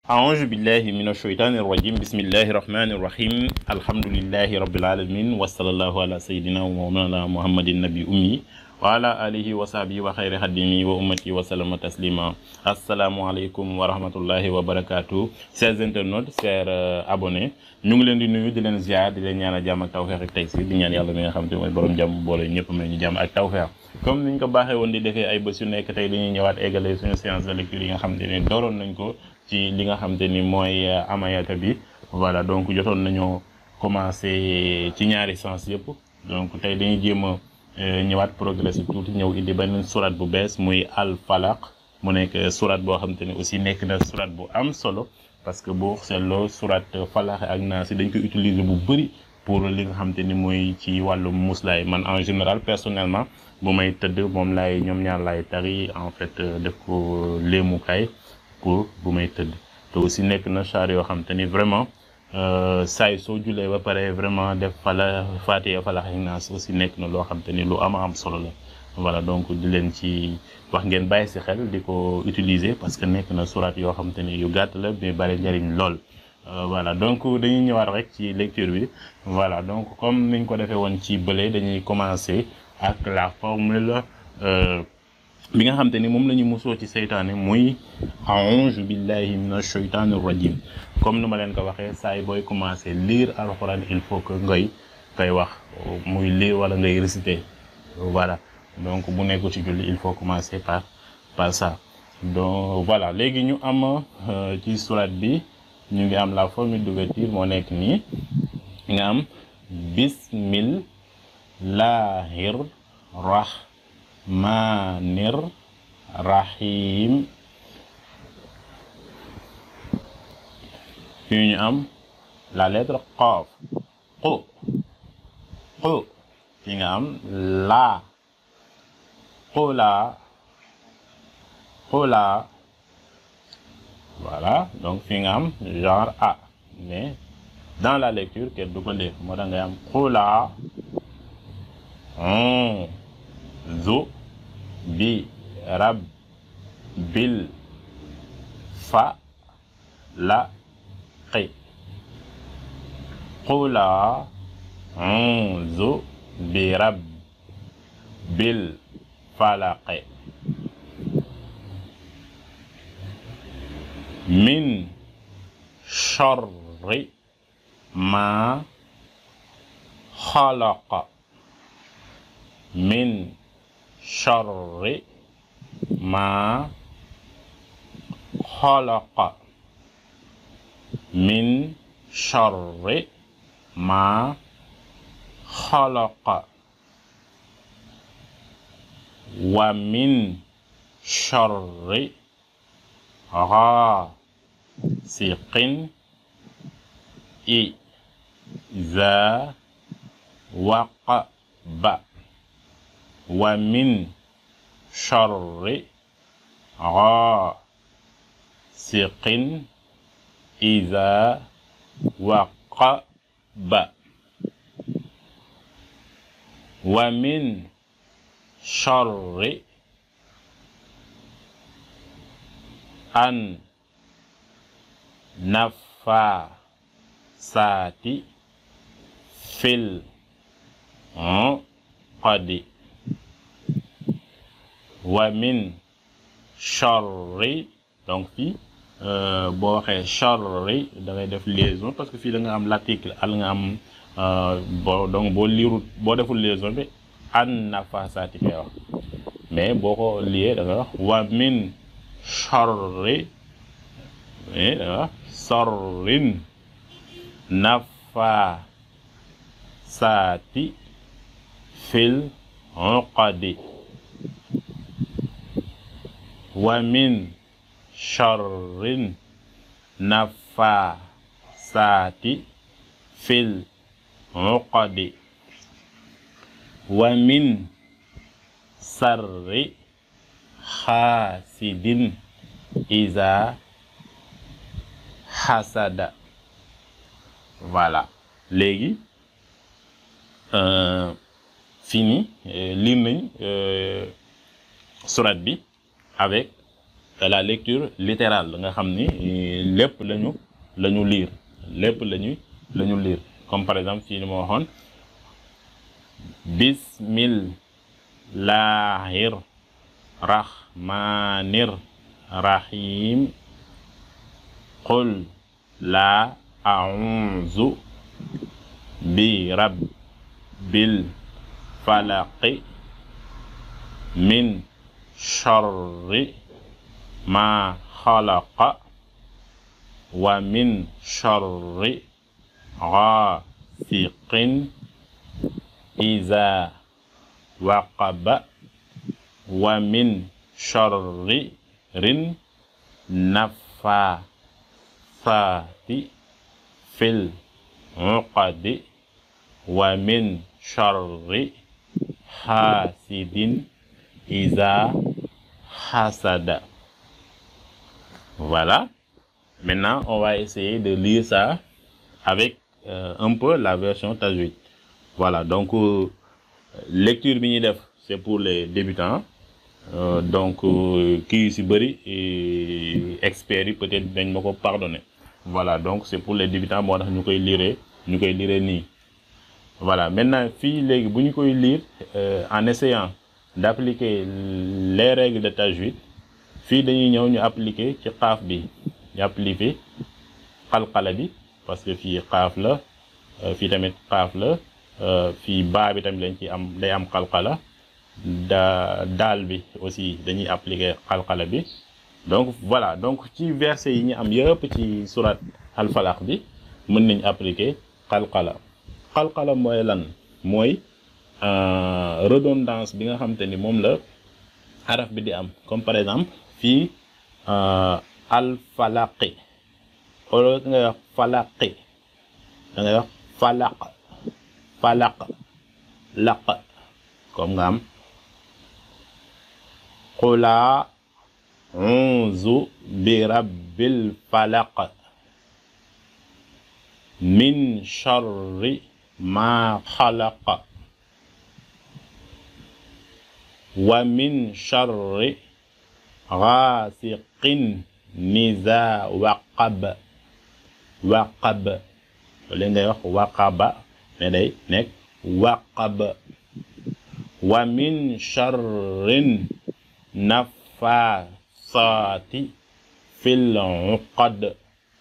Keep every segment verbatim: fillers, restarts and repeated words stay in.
أعوذ بالله من الشيطان الرجيم بسم الله الرحمن الرحيم الحمد لله رب العالمين وصلى الله على سيدنا ومولانا محمد النبي أمي وعلى آله وصحبه وخير خدمه وأمتي وسلم تسليما السلام عليكم ورحمة الله وبركاته chers internautes chers abonnés ñu ngi leen di nuyu di leen ziar di leen ñaanal jàmm ak tawfeex ak taysiir di ñaan yàlla mi nga xam te mooy borom jàmm boole ñëpp may ñu jàmm ak tawfeex comme niñ ko baaxee woon di defee ay bés yu nekk tey dañuy ñëwaat égaler suñu séance de lecture yi nga xam te ne dooroon nañ ko ci li nga xam te ni mooy amayata bi voilà donc jotoon nañoo commencé ci ñaari sens yëpp donc tey dañuy jéem a ñëwaat progressé tuuti ñëw indi benn surat bu bees muy al falaq mu nekk surat boo xam te ne aussi nekk na surat bu am solo parce que boo seetloo surat falaq ak naas dañ koy utiliser bu bëri pour li nga xam te ni mooy ci wàllu muslaay man en général personnellement bu may tëdd moom laay ñoom ñaar laay tari en fait def ko léemukaay pour bu may tëdd te aussi nekk na char yoo xam te ni vraiment saa yi soo julee ba pare vraiment def fala Faatiha Falaq ak Naas aussi nekk na loo xam te ni lu ama am solo la voilà donc di leen ci wax ngeen bàyyi si xel di ko utiliser parce que nekk na surat yoo xam te ni yu gàtt la mais bari njariñ lool voilà donc dañuy ñëwaat rek ci lecture bi voilà donc comme niñ ko defee woon ci bële dañuy commencer ak la formule bi nga xam te ni moom la ñu musoo ci seytaane muy a'uuzu billahi minash shaytaanir rajiim comme ni ma leen ko waxee saa yi booy commencer lire alxuraan il faut que ngay koy wax muy lire wala ngay réciter voilà donc bu nekk ci julli il faut commencer par par ça donc voilà léegi ñu am ci surat bi ñu ngi am la formule d'ouverture moo nekk nii nga am bismillahir rahmanir rahim fii ñu am la lettre qaaf qu qu fii nga am la qula qula voilà donc fii nga am genre a mais dans la lecture kenn du ko lire moo tax nga am qula zu bi rab bil fa la qi qula zu bi rab bil falaqi min sharri ma xalaqa min sharri ma xalaqa min sharri ma xalaqa wa min sharri gaasiqin izaa waqaba wa min sharri gaasiqin izaa waqaba wa min sharri an nafaasaati fil uqadi wa min sharri donc fii boo waxee sharri da ngay def liaison parce que fii da nga am l'article al nga am boo donc boo liirut boo deful liaison bi an nafaasaati fee wax mais boo ko lié da nga wax wa min sharri da nga wax sarrin nafaasaati fil uqadi wa min sharrin nafaasaati fil uqadi wa min sarri xaasidin iza hasada voilà léegi euh, fini euh, lire nañ euh, surat bi avec la lecture littérale nga xam ni lépp lañu la ñu lire lépp lañu la ñu lire comme par exemple fii ni ma waxoon bismillahir rahmanir rahim qul la a'udhu bi rabbil falaqi min sharri ma khalaqa wa min sharri ghasiqin iza waqaba wa min sharri rin naffathati fil uqadi wa min sharri hasidin iza hasada. Voilà. Maintenant, on va essayer de lire ça avec euh, un peu la version Tajwid. Voilà. Donc, euh, lecture bi ñuy def, c'est pour les débutants. Euh, donc, qui si bëri et experts yi peut-être dañ ma ko pardonner. Voilà. Donc, c'est pour les débutants moo tax ñu koy lire ñu koy lire nii. Voilà. Maintenant, fii léegi bu ñu koy lire euh, en essayant d'appliquer les règles de Tajwid, fii dañuy ñëw ñu appliquer ci xaaf bi ñu appliquer qalqala bi parce que fii xaaf la fii tamit xaaf la fii baa bi tamit lañ ci am day am qalqala da daal bi aussi dañuy appliquer qalqala bi. Donc voilà, donc ci verset yi ñu am yëpp ci surat al falaq bi mën nañ appliquer qalqala. Qalqala mooy lan? Mooy redondance bi nga xam te ni moom la xaraf bi di am, comme par exemple fii al falaqi wala nga wax falaqi da ngay wax falaq falaq laq, comme nga am qula unzu bi rabbil falaq min sharri ma xalaqa wa min sharri ghasiqin niza waqab waqab wala ngay wax waqaba ne day nekk waqab wa min sharrin naffathati fil uqad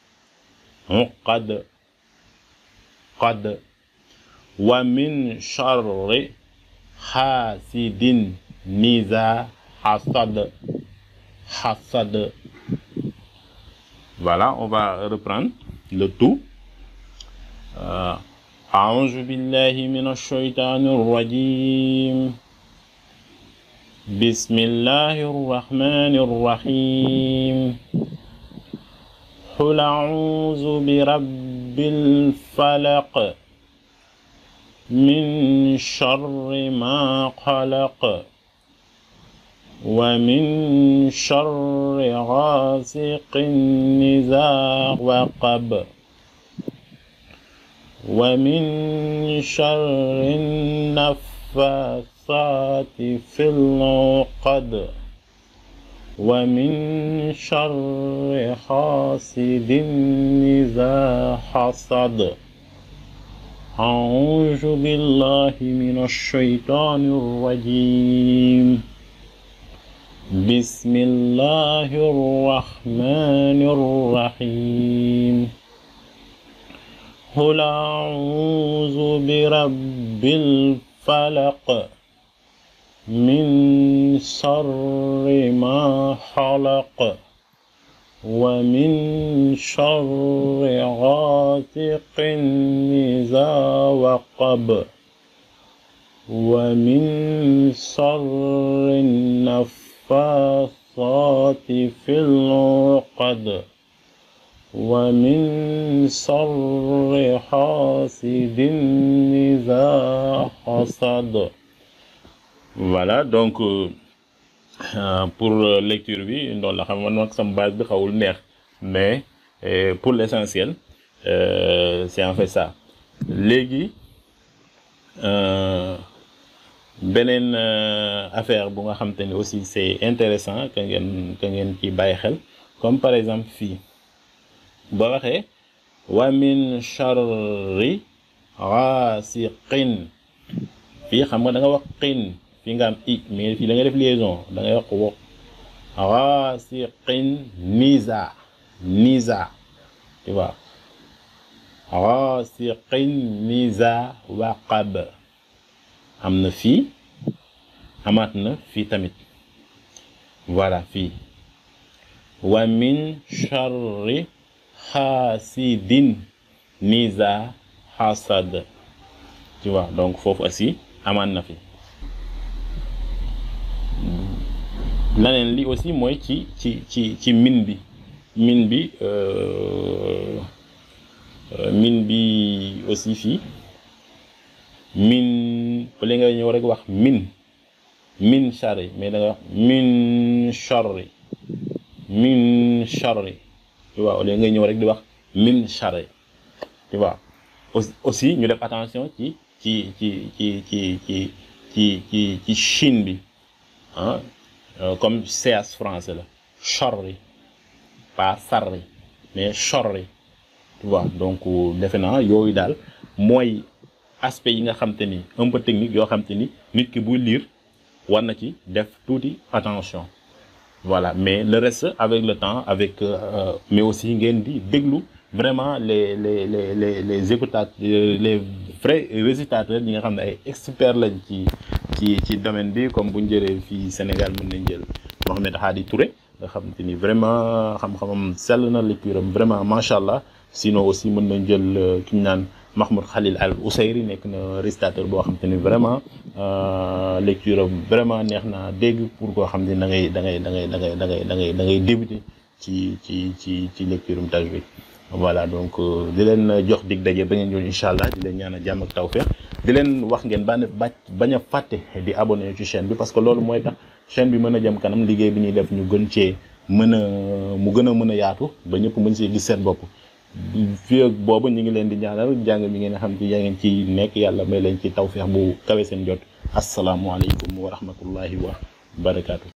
uqad qad wa min sharri hasidin niza hasad hasad. Voilà, on va reprendre le tout. A'udhu billahi minash shaitanir rajim. Bismillahir rahmanir rahim. Qul a'udhu bi rabbil falaq min sharri ma khalaq wa min sharri ghasiqin idha waqab wa min sharri naffathati fil uqad wa min sharri hasidin idha hasad. A'udhu billahi minash shaitanir rajim. Bismillahir rahmanir rahim. Qul a'udhu bi rabbil falaq min sharri ma khalaq wa min sharri ghasiqin idha waqab wa min sharri naffathati fil uqad wa min sharri hasidin idha hasad. Voilà, donc euh, pour lecture bi loolu la xam man nag sama base bi xawul neex, mais euh, pour l'essentiel euh, c'est en fait ça. Léegi euh, beneen affaire bu nga xam te ni aussi c'est intéressant que ngeen que ngeen ci bàyyi xel comme par exemple fii boo waxee wa min sharri ghasiqin fii xam nga da nga wax qin fii nga am i mais fii da nga def liaison da ngay wax wo ghasiqin niza niza tu vois ghasiqin niza waqab am na fii amaat na fii tamit voilà fii wa min sharri hasidin niza hasad tu vois donc foofu aussi amaat na fi laneen li aussi mooy ci ci ci ci min bi min bi euh, min bi aussi fii min ba léegi nga ñëw rek wax min min sharri mais da nga wax min sharri min sharri tu vois léegi nga ñëw rek di wax min sharri tu vois aussi ñu def attention ci ci ci ci ci ci ci ci ci shin bi ah comme ch français la sharri pas sarri mais sharri tu vois donc defe naa yooyu daal mooy aspect yi nga xam te ni un peu technique yoo xam te ni nit ki buy lire war na ci def tuuti attention voilà mais le reste avec le temps avec euh, mais aussi ngeen di déglu vraiment les les les les les écoutateurs les vrais récitateurs ñi nga xam ne ay experts lañ ci ci ci domaine bi comme bu ñu jëlee fii Sénégal mën nañ jël Mohamed Hadi Touré nga xam te ni vraiment xam-xamam sell na lecture am vraiment macha allah sinon aussi mën nañ jël ki ñu naan Mahmoud Khalil Al Ousayri nekk na récitateur boo xam te ni vraiment lecture am vraiment neex na dégg pour koo xam ne da ngay da ngay da ngay da ngay da ngay da ngay da ngay débuter ci ci ci ci lecture am tajwid voilà donc di leen jox dig daje ba ngeen ñëw incha allah di leen ñaanal jàmm ak tawfeex di leen wax ngeen bañ a bañ a fàtte di abonné ci chaîne bi parce que loolu mooy tax chaîne bi mën a jëm kanam liggéey bi ñuy def ñu gën cee mën a mu gën a mën a yaatu ba ñëpp mën see gis seen bopp. fii ak boobu ñu ngi leen di ñaanal jàng mi ngeen xam ci yaa ngeen ci nekk yàlla may leen ci tawfeex bu kawe seen jot asalaamualeykum wa rahmatullahi wa barakaatu.